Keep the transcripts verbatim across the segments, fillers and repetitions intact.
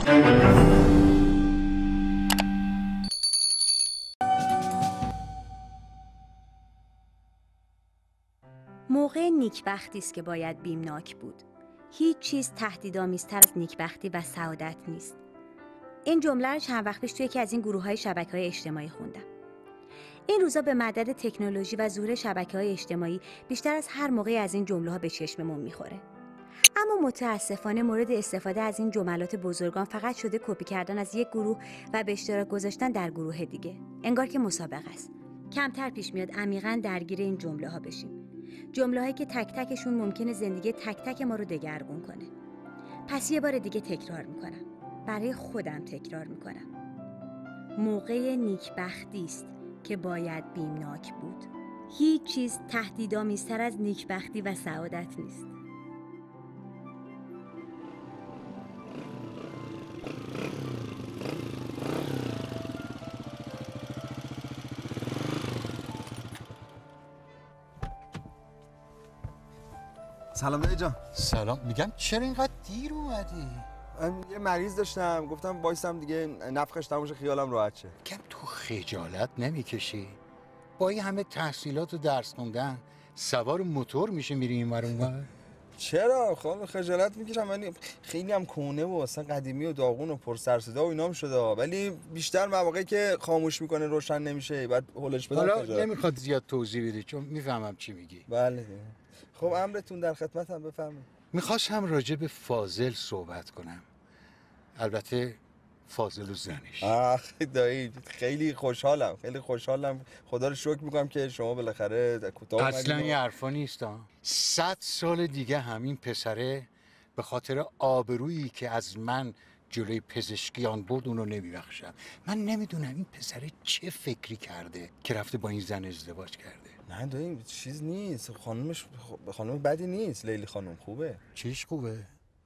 موقع نیکبختی است که باید بیمناک بود. هیچ چیز تهدیدآمیزتر از نیکبختی و سعادت نیست. این جمله رو چند وقت پیش توی یکی از این گروه‌های شبکه‌های اجتماعی خوندم. این روزا به مدد تکنولوژی و ظهور شبکه‌های اجتماعی بیشتر از هر موقعی از این جمله‌ها به چشممون می‌خوره. اما متاسفانه مورد استفاده از این جملات بزرگان فقط شده کپی کردن از یک گروه و به اشتراک گذاشتن در گروه دیگه. انگار که مسابقه است. کمتر پیش میاد عمیقاً درگیر این جمله‌ها بشیم. جمله‌هایی که تک تکشون ممکنه زندگی تک تک ما رو دگرگون کنه. پس یه بار دیگه تکرار میکنم. برای خودم تکرار میکنم. موقع نیکبختی است که باید بیمناک بود. هیچ چیز تهدیدآمیزتر از نیکبختی و سعادت نیست. سلام دایی جان. سلام. میگم چرا اینقدر دیر اومدی؟ من یه مریض داشتم، گفتم وایسم دیگه نفخش تموم شه خیالم راحت شه. میگم تو خجالت نمیکشی؟ با این همه تحصیلات و درس خوندن سوار موتور میشه میری اینور اونور؟ چرا؟ خب خجالت میکشم. من خیلی هم کهنه و اصلا قدیمی و داغون و پر سر صدا و اینام شده، ولی بیشتر مواقعی که خاموش میکنه روشن نمیشه بعد هولش بدم. حالا نمیخواد زیاد توضیح بدی چون میفهمم چی میگی. بله. خب امرتون در خدمتم، بفرمایید. میخواستم راجع به فاضل صحبت کنم. البته فاضل و زنش. آخ دایی خیلی خوشحالم، خیلی خوشحالم. خدا رو شکر میکنم که شما بالاخره کوتاه اومدید. اصلا این حرفا نیست ها. صد سال دیگه همین پسره به خاطر آبرویی که از من جلوی پزشکیان برد اونو نمیبخشم. من نمیدونم این پسره چه فکری کرده که رفته با این زن ازدواج کرده. نه دایی چیز نیست، خانومش خانوم بدی نیست، لیلی خانوم خوبه. چیش خوبه؟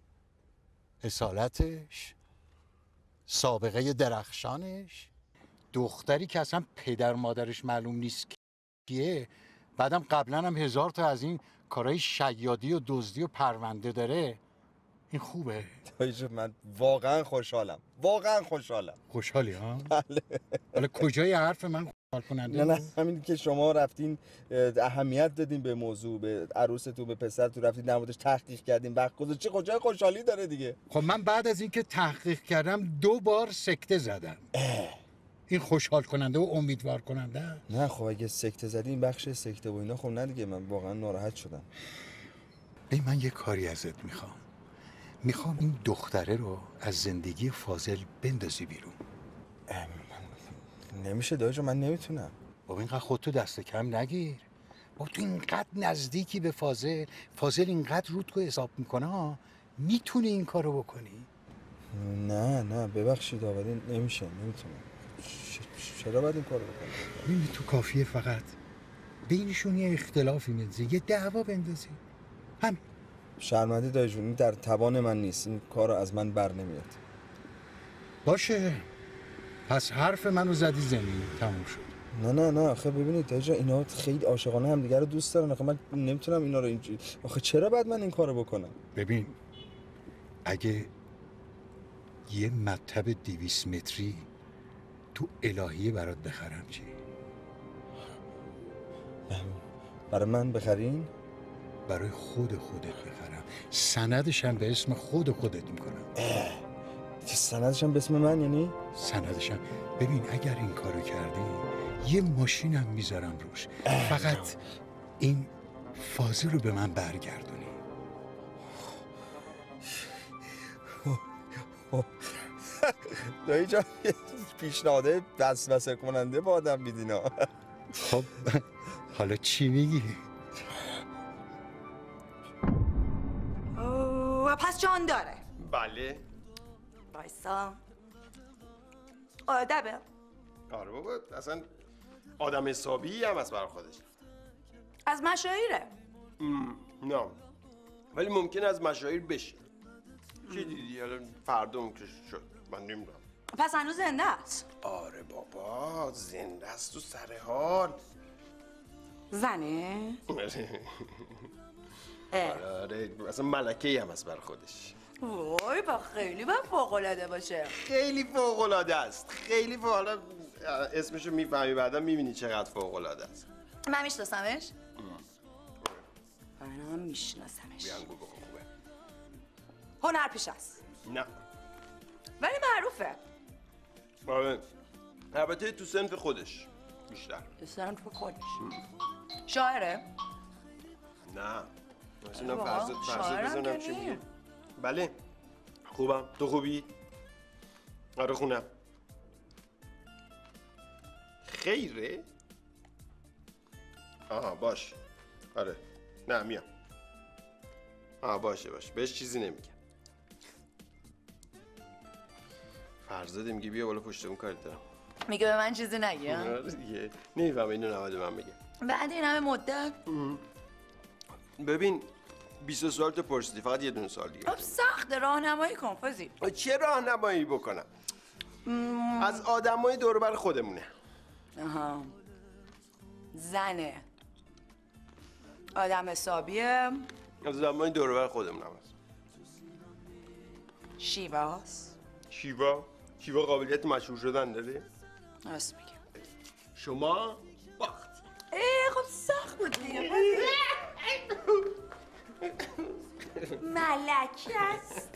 اصالتش، سابقه درخشانش، دختری که اصلا پدر مادرش معلوم نیست کیه، بعدم قبلا هم هزار تا از این کارهای شیادی و دزدی و پرونده داره. این خوبه؟ دایی من واقعا خوشحالم، واقعا خوشحالم. خوشحالی ها؟ بله. حالا کجای حرف من خوشحال کننده؟ نه نه همین که شما رفتین اهمیت دادین به موضوع، به عروستون، به پسرتون، رفتین در موردش تحقیق کردین، وقت گذاشتین، چه کجای خوشحالی داره دیگه. خب من بعد از اینکه تحقیق کردم دو بار سکته زدم. این خوشحال کننده و امیدوار کننده؟ نه خب اگه سکته زدی این بخش سکته و اینا، خب نه دیگه، من واقعا ناراحت شدم. ببین من یه کاری ازت میخوام. میخوام این دختره رو از زندگی فاضل بندازی بیرون. نمیشه دایی جان، من نمیتونم. بابا اینقدر خودتو دست کم نگیر. بابا تو اینقدر نزدیکی به فاضل، فاضل اینقدر رود تو حساب میکنه ها، میتونی این کارو بکنی؟ نه نه ببخشید آقا، نمیشه، نمیتونم. چرا باید این کارو بکنی؟ ببین تو کافیه فقط بینشون یه اختلافی بندازی، یه دعوا بندازی، هم. شرمنده دایی جون، این در توان من نیست، این کارو از من بر نمیاد. باشه پس حرف منو زدی زمین، تموم شد. نه نه نه آخه ببینید دایی جان، اینا خیلی عاشقانه هم دیگه رو دوست دارن. آخه من نمیتونم اینا رو اینجوری، آخه چرا باید من این کارو بکنم؟ ببین اگه یه مطب دویست متری تو الهیه برات بخرم چی؟ برای من بخرین؟ برای خود خودت بخرم، سندش هم به اسم خود خودت میکنم. سندش هم به اسم من یعنی؟ سندش هم ببین اگر این کارو کردی یه ماشینم میذارم روش، فقط این فاضل رو به من برگردونی. دایی جان پیشنهاده وسوسه کننده با آدم میدینا. خب حالا چی میگی؟ اوه پس جان داره. بله. بایستا آدبه. آره بابا اصلا آدم حسابی هم از برای خودش. از مشاهیره؟ نه ولی ممکن از مشاهیر بشه. چی دیدی؟ الان فردا که شد من نمیدونم. پس هنوز زنده است؟ آره بابا زنده است و سر حال. زنه؟ آره آره اصلا ملکه‌ای هم از برای خودش. وای با خیلی با فوق‌العاده باشه. خیلی فوق‌العاده است. خیلی فوق حالا اسمشو میفهمی بعدا میبینی چقدر فوق‌العاده است. من میشناسمش؟ من هم میشناسمش. بیان بگو خوبه. هنرپیش است. نه. ولی معروفه. آره. البته تو صنف خودش بیشتر. تو صنف خودش. شاعره؟ نه. مثلا بابا، فرض فرض شاعرم بزنم که چی نیم. میگه؟ بله. خوبم. تو خوبی؟ آره خونم. خیره؟ آها باش. آره. نه میام. آها باشه باشه. بهش چیزی نمیگم. فرزاده میگه بیا بالا پشت اون کارت دارم. میگه به من چیزی نگی ها؟ آره دیگه. نمیفهمه اینو نباید من بگم. بعد این همه مدت ببین بیست سوال تو پرسیدی فقط یه دونه سوال دیگه. خب سخته راهنمایی کن فازی. چه راهنمایی بکنم؟ از آدمای دور و بر خودمونه. آها زنه آدم حسابیه از آدمای دور و بر خودمون هم هست. شیواست شیوا؟ شیوا قابلیت مشهور شدن داره؟ راست میگه. شما باخت. ای خب سخت بود دیگه. ملکه است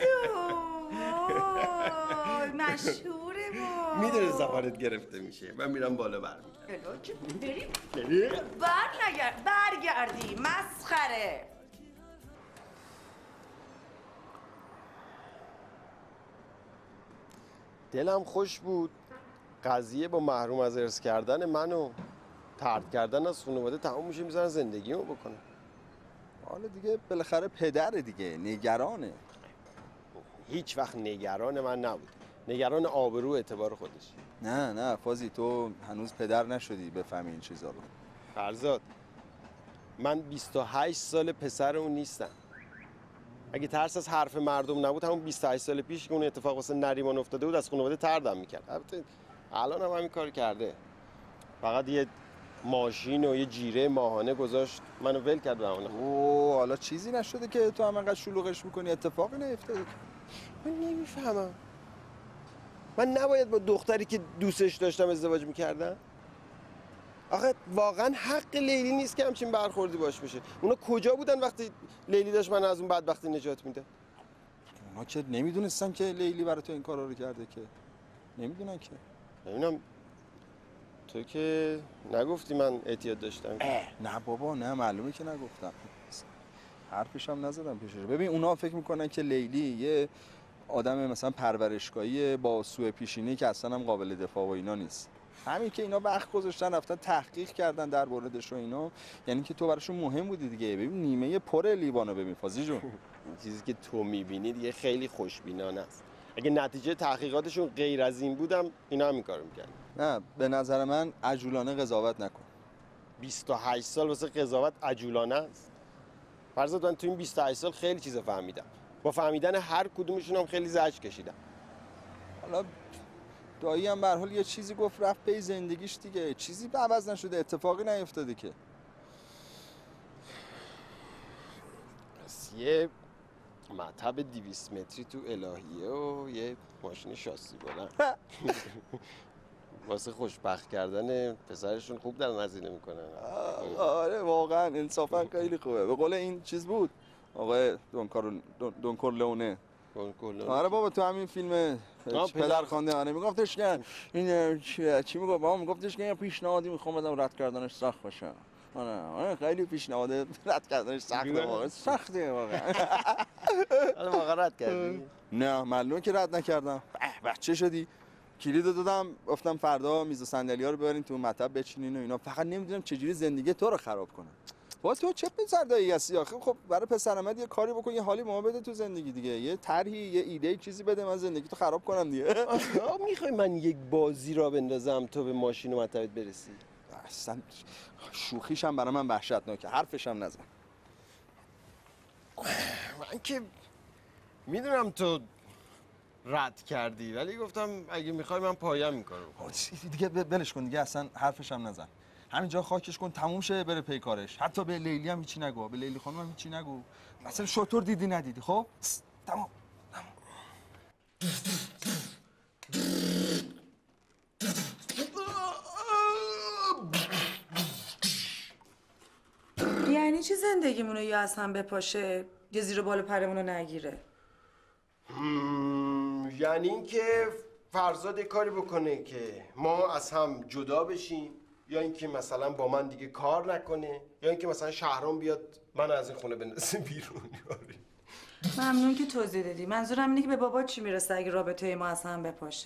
وای، مشهوره با میدونه زبانت گرفته میشه. من میرم بالا برمیگردم. الو که بریم بری؟ بر نگرد برگردی مسخره. دلم خوش بود قضیه با محروم از ارث کردن من و طرد کردن از خانواده تمام میشه، میذارن زندگیمو بکنم. حالا دیگه بالاخره پدره دیگه، نگرانه. هیچ وقت نگران من نبود. نگران آبرو اعتبار خودش. نه نه فازی تو هنوز پدر نشدی بفهمی این چیزا رو. فرزاد من بیست و هشت سال پسر اون نیستم. اگه ترس از حرف مردم نبود همون بیست و هشت سال پیش که اون اتفاق واسه نریمان افتاده بود از خانواده طردم میکرد. البته الان هم همین کار کرده. فقط یه ماشین و یه جیره ماهانه گذاشت منو ول کرد به همون. اوه حالا چیزی نشده که تو هم انقدر شلوغش میکنی، اتفاقی نیفتاده. من نمیفهمم. من نباید با دختری که دوستش داشتم ازدواج میکردم؟ آخه واقعا حق لیلی نیست که همچین برخوردی باش بشه. اونا کجا بودن وقتی لیلی داشت من از اون بدبختی نجات میده؟ اونا که نمیدونستن که لیلی برای تو این کارا رو کرده که. نمیدونن که. نمیدونم. تو که نگفتی من اعتیاد داشتم. نه بابا نه معلومه که نگفتم. حرفش هم نزدم پیشش. ببین اونا فکر میکنن که لیلی یه آدم مثلا پرورشگاهی با سوء پیشینی که اصلا هم قابل دفاع و اینا نیست. همین که اینا وقت گذاشتن رفتن تحقیق کردن در موردش و اینا، یعنی که تو براشون مهم بودی دیگه. ببین نیمه پر لیوانو ببین فازی جون. چیزی که تو میبینی دیگه خیلی خوشبینانه است. اگه نتیجه تحقیقاتشون غیر از این بودم اینا هم این کارو میکردن. نه به نظر من عجولانه قضاوت نکن. بیست و هشت سال واسه قضاوت عجولانه است. فرضاً من تو این بیست و هشت سال خیلی چیزا فهمیدم. با فهمیدن هر کدومشون هم خیلی زجر کشیدم. حالا دایی هم به هر حال یه چیزی گفت رفت پی زندگیش دیگه. چیزی به عوض نشده، اتفاقی نیفتاده که. پس یه مطب دویست متری تو الهیه و یه ماشین شاسی بلند واسه خوشبخت کردن پسرشون خوب دارن هزینه میکنن. آره واقعا انصافا خیلی خوبه. به قول این چیز بود آقای دونکار دونکورلونه. آره بابا تو همین فیلم پدر خوانده آره میگفتش که این چی میگفت بابا میگفتش که یه پیشنهادی میخوام بدم رد کردنش سخت باشه. آره آره خیلی پیشنهاد رد کردنش سخته واقعا. سخته واقعا. حالا واقعا رد کردی؟ نه معلومه که رد نکردم. بچه شدی کلید دادم گفتم فردا میز و صندلی‌ها رو ببرین تو مطب بچینین و اینا. فقط نمیدونم چجوری زندگی تو رو خراب کنم. باز تو چه پسر دایی هستی آخه؟ خب برای پسرمت یه کاری بکن، یه حالی ما بده تو زندگی دیگه. یه طرحی یه ایده چیزی بده من زندگی تو خراب کنم دیگه. میخوای من یک بازی را بندازم تو به ماشین و مطبت برسی؟ اصلا شوخیش هم برای من وحشتناکه. حرفش هم نزن. من که میدونم تو رد کردی ولی گفتم اگه میخوای من پایم این کارو بکنم. دیگه ولش کن دیگه، اصلا حرفش هم نزن. همینجا خاکش کن تموم شه بره پی کارش. حتی به لیلی هم هیچی نگو. به لیلی خانم هم هیچی نگو. مثلا شطور دیدی ندیدی خب؟ تمام. تمام. زندگیمونو یه از هم بپاشه یه زیر بال پرمونو نگیره؟ یعنی اینکه فرزاد کاری بکنه که ما از هم جدا بشیم، یا اینکه مثلا با من دیگه کار نکنه، یا اینکه مثلا شهرام بیاد من از این خونه بندازه بیرون. ممنون که توضیح دادی. منظورم اینه که به بابا چی میرسه اگه رابطه ما از هم بپاشه؟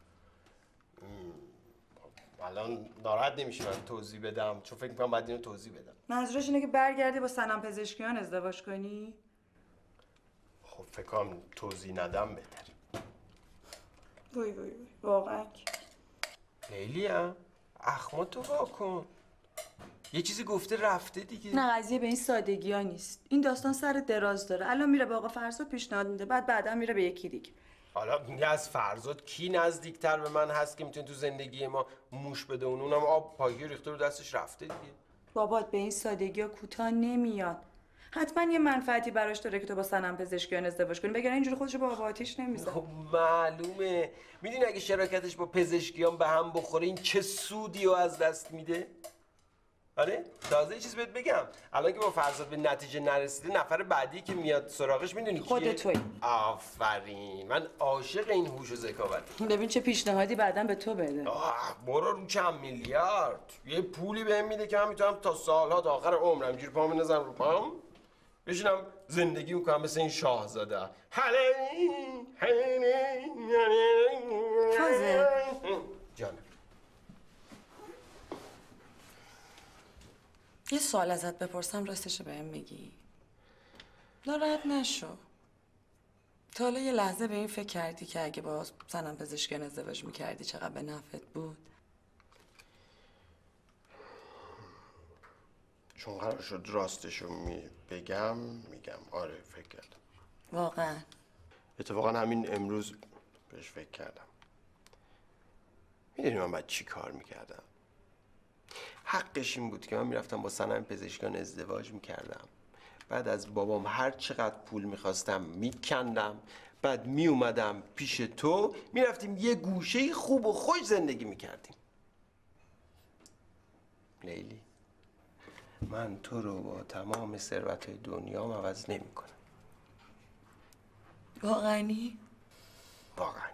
الان ناراحت نمیشه من توضیح بدم، چون فکر میکنم باید اینو توضیح بدم. منظورش اینه که برگردی با صنم پزشکیان ازدواج کنی؟ خب فکر کنم توضیح ندم بهتره. وای وای وای واقعا. لیلی هم اخماتو واکن، یه چیزی گفته رفته دیگه. نه قضیه به این سادگی ها نیست. این داستان سر دراز داره. الان میره به آقا فرزاد پیشنهاد میده، بعد بعدا میره به یکی دیگه. حالا میگه از فرزاد کی نزدیکتر به من هست که میتونه تو زندگی ما موش بده؟ اون اونم آب پاکی ریخته رو دستش رفته دیگه. بابات به این سادگی ها کوتاه نمیاد. حتما یه منفعتی براش داره که تو با صنم پزشکیان ازدواج کنی، بگن اینجوری خودشو با آب آتیش نمیزنه. خب معلومه. میدونی اگه شراکتش با پزشکیان به هم بخوره این چه سودی رو از دست میده؟ آره تازه یه چیز بهت بگم، الان که با فرزاد به نتیجه نرسیده، نفر بعدی که میاد سراغش میدونی کیه؟ خودت تویی. آفرین، من عاشق این هوش و ذکاوتم. ببین چه پیشنهادی بعداً به تو بده. آه برو رو چند میلیارد یه پولی بهم میده که من میتونم تا سالها تا آخر عمرم اینجوری پامو بزنم رو پام بشینم زندگی میکنم مثل این شاهزاده. فازه جانم یه سوال ازت بپرسم راستشو بهم میگی؟ ناراحت نشو. تا حالا یه لحظه به این فکر کردی که اگه با صنم پزشکیان ازدواج میکردی چقدر به نفعت بود؟ چون قرار شد راستشو می بگم میگم آره فکر کردم. واقعا؟ اتفاقا همین امروز بهش فکر کردم. میدونی من باید چی کار میکردم؟ حقش این بود که من میرفتم با صنم پزشکیان ازدواج میکردم، بعد از بابام هر چقدر پول میخواستم میکندم، بعد میومدم پیش تو، میرفتیم یه گوشه خوب و خوش زندگی میکردیم. لیلی من تو رو با تمام ثروت‌های دنیام عوض نمی‌کنم. واقعی؟ واقعی.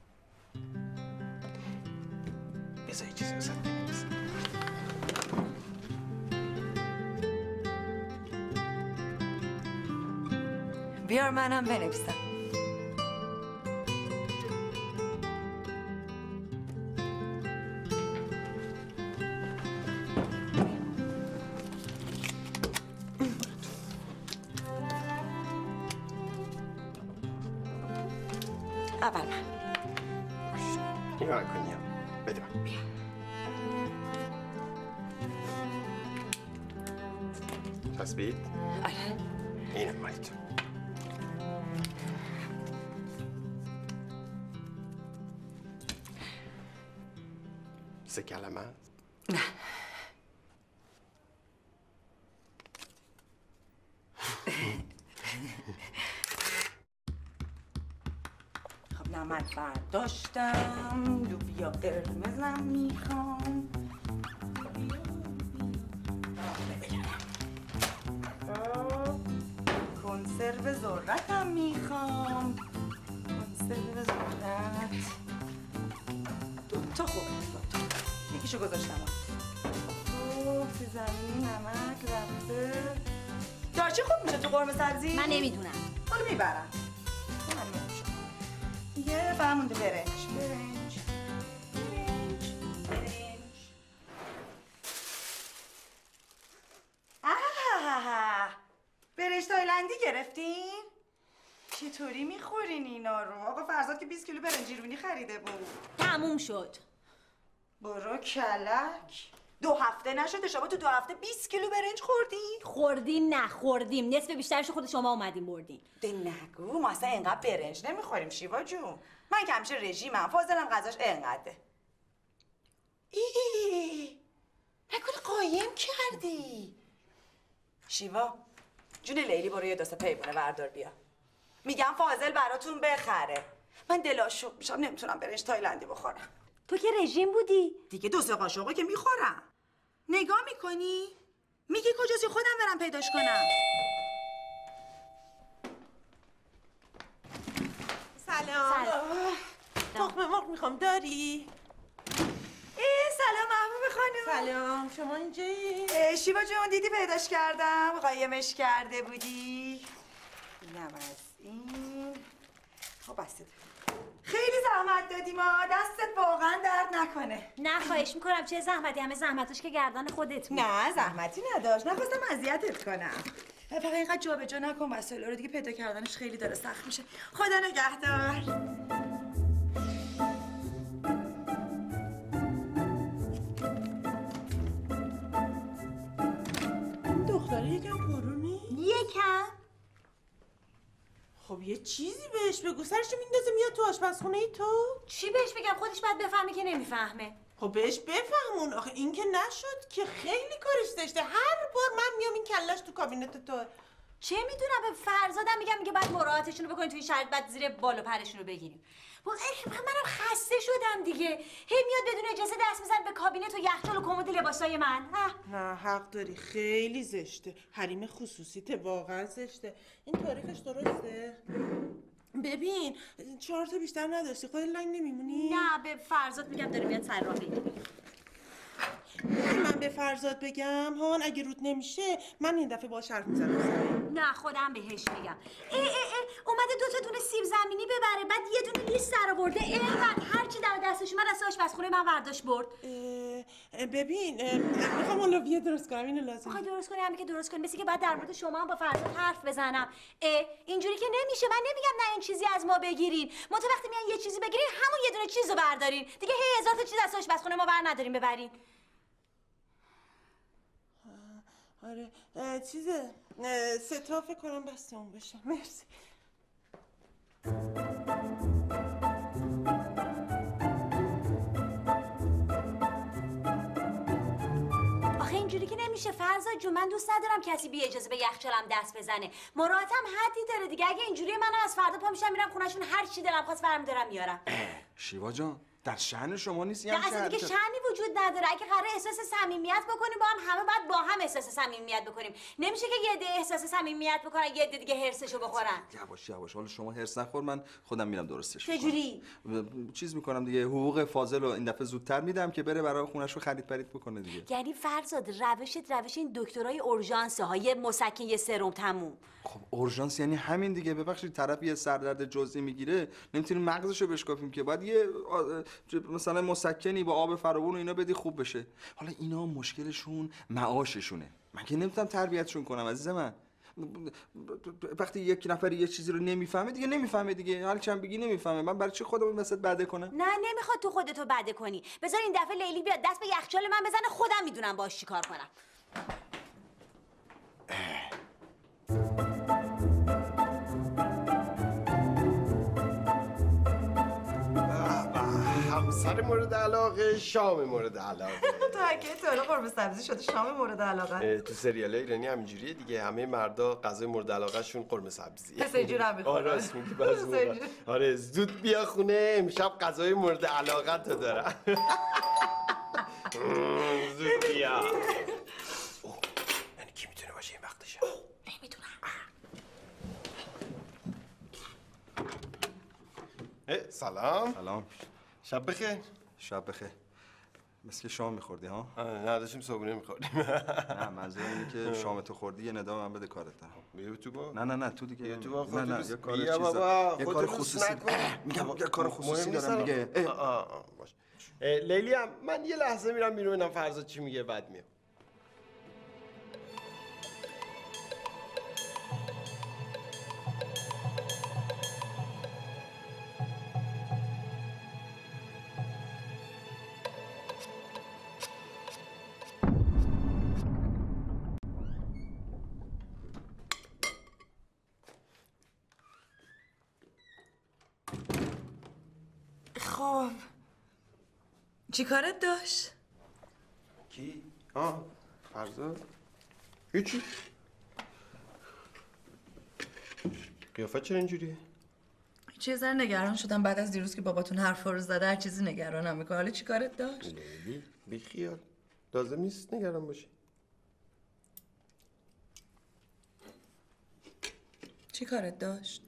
بذار یه چیزی واسه بنویسم. بیار منم بنویسم. اول من. نگاه کنیم. بده من. چسبید؟ آره. اینم مال تو. سه کلمه؟ نه. خب نمک برداشتم، لوبیا قرمزم میخوام. کنسرو ذرتم میخوام. کنسرو ذرت دو تا خوبه. یکیشو گذاشتم. خوب سی زمینی نمک رفته. دارچی خوب میشه تو قرمه سبزی؟ من نمیدونم. حالا میبرم. من نمیشم. دیگه فهم مونده برنج. برنج. برنج. برنج. آه. برنج تایلندی گرفتین؟ چطوری میخورین اینا رو؟ آقا فرزاد که بیست کیلو برنج ایرونی خریده بود. تموم شد. برو کلک. دو هفته نشده شما تو دو هفته بیست کیلو برنج خوردی؟ خوردیم نه خوردیم. نصف بیشترش خود شما اومدین بردین. ده نگو ما اصلا اینقدر برنج نمیخوریم شیوا جون. من که همیشه رژیمم. فاضلم غذاش اینقدره. ای ای ای نکنه قایم کردی؟ شیوا جون لیلی برو یه دسته پیمونه بردار بیا. میگم فاضل براتون بخره. من دلاشوب میشم نمیتونم برنج تایلندی بخورم. تو که رژیم بودی. دیگه دو سه قاشقو که میخورم. نگاه میکنی؟ میگی کجاست؟ خودم برم پیداش کنم. سلام. سلام. تخم مرغ میخوام، داری؟ ای سلام محبوب خانم. سلام، شما اینجایی؟ شیوا جون دیدی پیداش کردم، قایمش کرده بودی. اینم از این. خب بسته خیلی زحمت دادی ما، دستت واقعا درد نکنه. نه خواهش میکنم، چه زحمتی، همه زحمتش که گردن خودت بود. نه زحمتی نداشت، نخواستم اذیتت کنم. فقط اینقدر جابجا نکن وسایل رو، دیگه پیدا کردنش خیلی داره سخت میشه. خدا نگهدار. دختره یکم پرونی؟ یکم؟ خب یه چیزی بهش بگو، سرشو میندازه میاد تو آشپزخونه ای تو؟ چی بهش بگم؟ خودش باید بفهمه که نمیفهمه. خب بهش بفهمون، آخه این که نشد که خیلی کارش زشته. هر بار من میام این کلش تو کابینت تو. چه میدونم، به فرزادم میگم میگه بعد مراعاتشون رو بکنین، توی این شرط بعد زیر بال و پرشون رو بگیریم. منم خسته شدم دیگه، هی میاد بدون اجازه دست میزنه به کابینت و یخچال و کمد لباسای من. نه حق داری، خیلی زشته، حریم خصوصیته، واقعا زشته. این تاریخش درسته؟ ببین چهار تا بیشتر نداشتی، خودت لنگ نمیمونی؟ نه به فرزاد میگم داره میاد سر راه بگیره. من به فرزاد بگم هان اگه رود نمیشه من این دفعه باهاش حرف میزنم. نه خودم بهش میگم. ای ای ای اومده دو تا دونه سیب زمینی ببره، بعد یه دونه لیست در آورده، اینقدر هر چی در دستش اومد از آشپزخونه من برداشت برد. ببین میخوام اولویه درست کنم، اینو لازم. میخوای درست کنی؟ همین که درست کنی، مثل که بعد در مورد شما هم با فرزاد حرف بزنم. ای اینجوری که نمیشه، من نمیگم نه این چیزی از ما بگیرین. ما تو وقتی میان یه چیزی بگیرین همون یه دونه چیزو بردارین. دیگه هی هزار تا چیز از آشپزخونه ما بر ندارین ببرین. آره چیزه سه تا فکر کنم بسته اون بشه. مرسی. آخه اینجوری که نمیشه فرزاد جون، من دوست ندارم کسی بی اجازه به یخچالم دست بزنه. مراعاتم حدی داره دیگه. اگه اینجوری من از فردا پا میشم میرم خونه‌شون، هر چی دلم خواست برم دارم میارم. شیوا جان در شأن شما نیست. نه اصلا دیگه شأنی وجود نداره. اگه قراره احساس صمیمیت بکنیم با هم، همه باید با هم احساس صمیمیت بکنیم. نمیشه که یه عده احساس صمیمیت بکنن یه عده دیگه هرسشو بخورن. یواش یواش، حالا شما هرس نخور، من خودم میرم درستش چجوری؟ چیز میکنم دیگه، حقوق فاضل رو این دفعه زودتر میدم که بره برای خونش رو خرید پرید بکنه دیگه. یعنی فرزاد روشت روش این دکترای اورژانس ها، یه مسکن یه سرم تموم. خب اورژانس یعنی همین دیگه. ببخشید طرف یه سردرد جزئی میگیره، نمیتونیم مغزشو بشکافیم که، باید یه مثلا مسکنی با آب فراوون و اینا بدی خوب بشه. حالا اینا مشکلشون معاششونه، من که نمیتونم تربیتشون کنم عزیز من. وقتی یک نفر یه چیزی رو نمیفهمه دیگه نمیفهمه دیگه، هر چند بگی نمیفهمه. من برای چی خودم وسط بده کنم؟ نه نمیخواد تو خودتو بده کنی. بذار این دفعه لیلی بیاد دست به یخچال من بزنه، خودم میدونم باهاش چیکار کنم. همسر مورد علاقه، شام مورد علاقه. تو اگه تو قرمه سبزی شده شام مورد علاقه. تو سریال ایرانی همینجوریه دیگه، همه مردا غذای مورد علاقه شون قرمه سبزیه. پس اینجوری هم میخوره. آره راست میگی. باز آره زود بیا خونه، امشب غذای مورد علاقه تو دارم. زود بیا. یعنی کی میتونه باشه این وقتشه؟ نمیدونم. سلام. سلام. شب بخیر. شب بخیر. مثل که شام میخوردی ها؟ نه داشتیم صبحونه میخوردیم. نه منظور اینه که شام تو خوردی یه ندا من بده کارت دارم. بیا تو با. نه نه نه تو دیگه. تو با نه نه یه کار بیا چیزا. بابا یه کار خصوصی میگم، یه کار خصوصی دارم دیگه. آه آه باش. لیلی هم من یه لحظه میرم بیرون ببینم فرزاد چی میگه بعد میام. خب چی کارت داشت؟ کی؟ آه فرزاد؟ هیچی. قیافت چرا اینجوریه؟ چه ذره نگران شدم بعد از دیروز که باباتون حرفا رو زده، هر چیزی نگرانم میکنه. حالا چی کارت داشت؟ لیلی بی خیال، لازم نیست نگران باشی. چی کارت داشت؟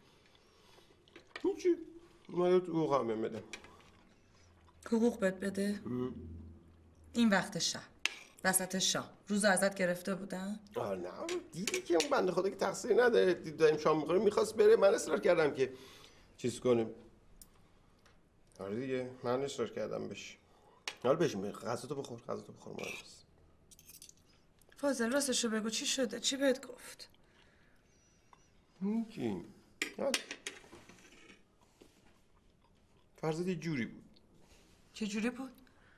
هیچی. اومده تو حقوقم بهم بده. حقوق بهت بده؟ این وقت شب وسط شام روز ازت گرفته بودن؟ آه نه دیدی که اون بنده خدا که تقصیر نداره، دید داریم شام میخوریم میخواست بره، من اصرار کردم که چیز کنیم. آره دیگه من اصرار کردم بهش. حالا بشین غذاتو بخور، غذاتو بخور مهم نیست. فاضل راستشو بگو چی شده؟ چی بهت گفت؟ کی؟ فرضت یه جوری بود. چه جوری بود؟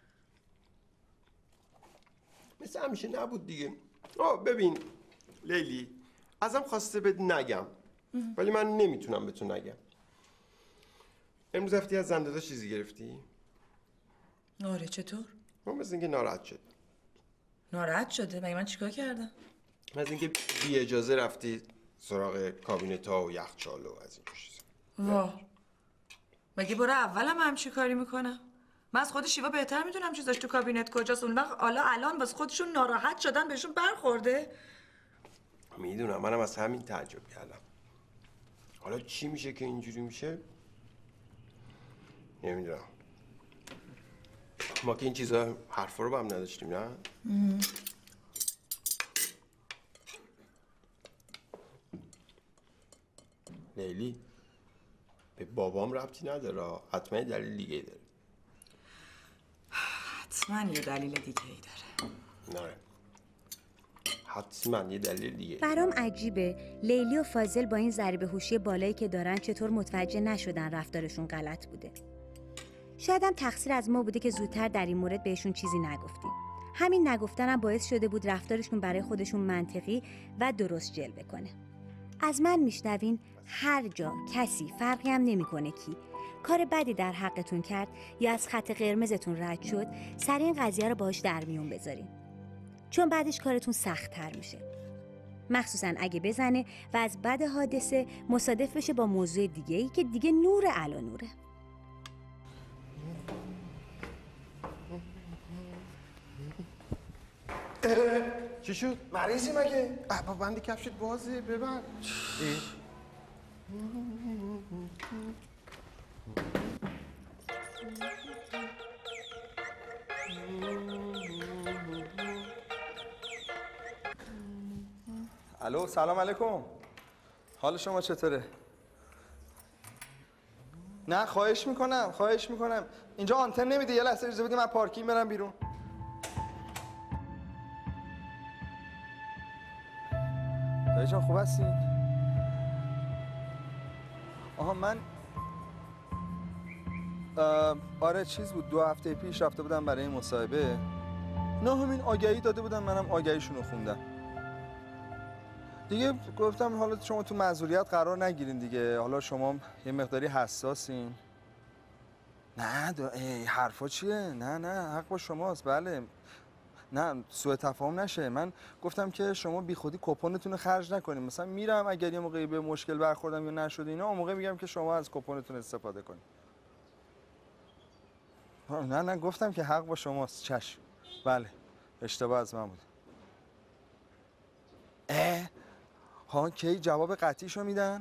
مثل همیشه نبود دیگه. آه ببین لیلی، ازم خواسته بهت نگم ولی من نمیتونم به تو نگم. امروز رفتی از زندادا چیزی گرفتی؟ آره چطور؟ من مثل اینکه ناراحت شد. ناراحت شده؟ مگه من چیکار کردم؟ از اینکه بی اجازه رفتی سراغ کابینت ها و یخچال و از این چیزا. واه مگه برو اولم همچی کاری میکنم؟ من از خود شیوا بهتر میدونم چیزاش تو کابینت کجاست. اون وقت حالا الان واسه خودشون ناراحت شدن بهشون برخورده. میدونم منم از همین تعجب کردم. حالا چی میشه که اینجوری میشه؟ نمیدونم. ما که این چیزا حرفا رو با هم نداشتیم نه؟ ام. لیلی به بابام ربطی نداره، حتما دلیل دیگه داره. حتما یه دلیل دیگه ای داره. نه حتما یه دلیل دیگه. برام عجیبه لیلی و فاضل با این ضریب هوشی بالایی که دارن چطور متوجه نشدن رفتارشون غلط بوده. شاید هم تقصیر از ما بوده که زودتر در این مورد بهشون چیزی نگفتیم. همین نگفتن هم باعث شده بود رفتارشون برای خودشون منطقی و درست جلوه کنه. از من میشنوین هر جا کسی فرقی هم نمیکنه کی کار بدی در حقتون کرد یا از خط قرمزتون رد شد، سر این قضیه رو باهاش در میون بذارین، چون بعدش کارتون سخت‌تر میشه، مخصوصا اگه بزنه و از بعد حادثه مصادف بشه با موضوع دیگه‌ای که دیگه نور علا نوره. چی شد؟ مریضی مگه؟ با بند کفشت بازه ببند. الو سلام علیکم. حال شما چطوره؟ نه خواهش میکنم خواهش میکنم اینجا آنتن نمیده، یه لحظه اجازه بدید من پارکینگ برم بیرون. دایی جان خوب هستین؟ آها من آره چیز بود، دو هفته پیش رفته بودم برای این مصاحبه، نه همین آگهی داده بودم، منم آگهیشون رو خوندم دیگه. گفتم حالا شما تو معذوریت قرار نگیرین دیگه، حالا شما یه مقداری حساسین. نه دا ای حرفا چیه؟ نه نه حق با شماست. بله نه سوء تفاهم نشه. من گفتم که شما بی خودی کپونتون رو خرج نکنین، مثلا میرم اگر یه موقعی به مشکل برخوردم یا نشد اینا، اون موقع میگم که شما از کپونتون استفاده کنین. نه نه گفتم که حق با شماست. چشم بله اشتباه از من بود. اه ها کی جواب قطعیشو میدن؟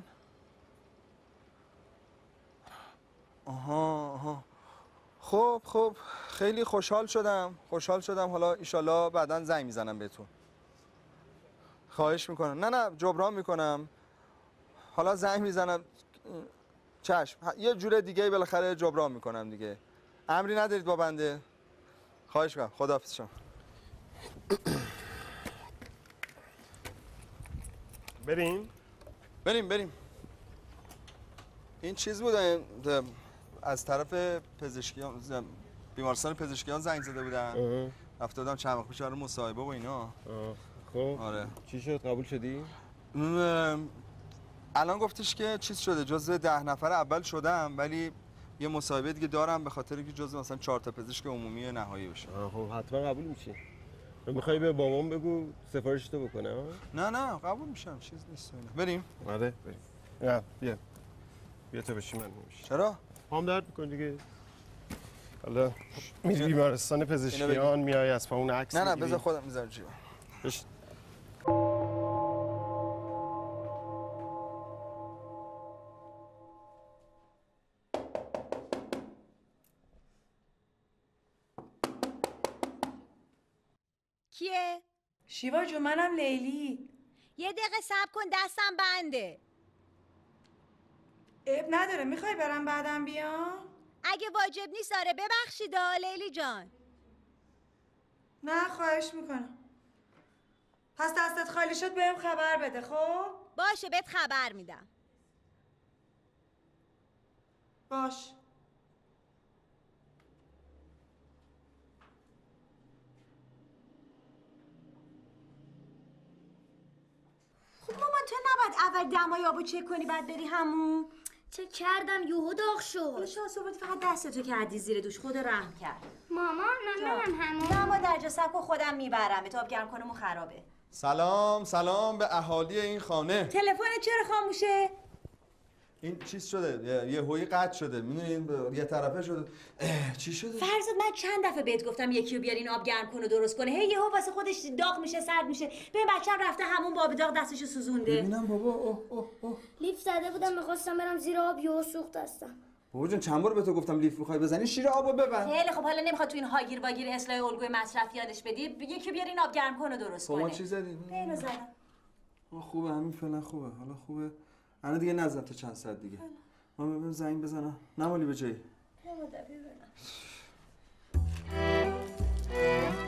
آها آها خب خب خیلی خوشحال شدم خوشحال شدم حالا ایشالله بعداً زنگ میزنم بهتون. خواهش میکنم. نه نه جبران میکنم، حالا زنگ میزنم. چشم یه جور دیگه بالاخره جبران میکنم دیگه. امری ندارید با بنده؟ خواهش میکنم. خداحافظ شما. بریم؟ بریم بریم. این چیز بود از طرف پزشکیان، بیمارستان پزشکیان زنگ زده بودن. رفته بودم چند وقت پیش برای مصاحبه و اینا. خب آره چی شد؟ قبول شدی؟ الان گفتش که چیز شده، جزو ده نفر اول شدم، ولی یه مصاحبه دیگه دارم به خاطر اینکه جزو مثلا چهار تا پزشک عمومی نهایی بشه. خب حتما قبول میشی. میخوای به بابام بگو سفارش تو بکنه؟ نه نه قبول میشم، چیز نیست. بریم. آره بریم. نه بیا بیا تو بشی من نمیشه. چرا؟ پام درد میکنه دیگه. حالا میری بیمارستان پزشکیان میای از پا اون عکس نه نه بذار خودم میذارم جیبم. بش کیه؟ شیوا جو منم لیلی. یه دقیقه صبر کن دستم بنده. عیب نداره میخوای برم بعدم بیام؟ اگه واجب نیست آره ببخشید لیلی جان. نه خواهش میکنم. پس دستت خالی شد بهم خبر بده خب؟ باشه بهت خبر میدم. باش. خب مامان تو نباید اول دمای آبو چک کنی بعد بری همون؟ چک کردم یهو داغ شد. شانس آوردی فقط دستتو کردی زیر دوش خدا رحم کرد. مامان من برم همون. نه ما در جا سکو خودم میبرم تو آب گرم کنم و خرابه. سلام سلام به اهالی این خانه. تلفنت چرا خاموشه؟ این چیز شده یه, یه هوی قطع شده میدونین یه طرفه شده. چی شده؟ فرزاد من چند دفعه بهت گفتم یکی رو بیارین آب گرم کنه درست کنه هی یهو واسه خودش داغ میشه سرد میشه. به بچه‌م رفته همون باب داغ دستشو سوزونده. ببینم بابا اوه اوه اوه. لیف زده بودم میخواستم برم زیر آب یهو سوخت هستم. بابا جون چند بار به تو گفتم لیف میخوای بزنی شیر آبو ببند. خیلی خب حالا نمیخواد تو این هاگیر واگیر اصلاح الگوی مصرف یادش بدی یکی بیارین آب گرم کنه درست کنه. ما چی زدی؟ اینو زدم. خوبه همین فعلا خوبه حالا خوبه. الان دیگه نزن تا چند ساعت دیگه. ما ببینم زنگ بزنم نمالی به جایی. نماده ببینم.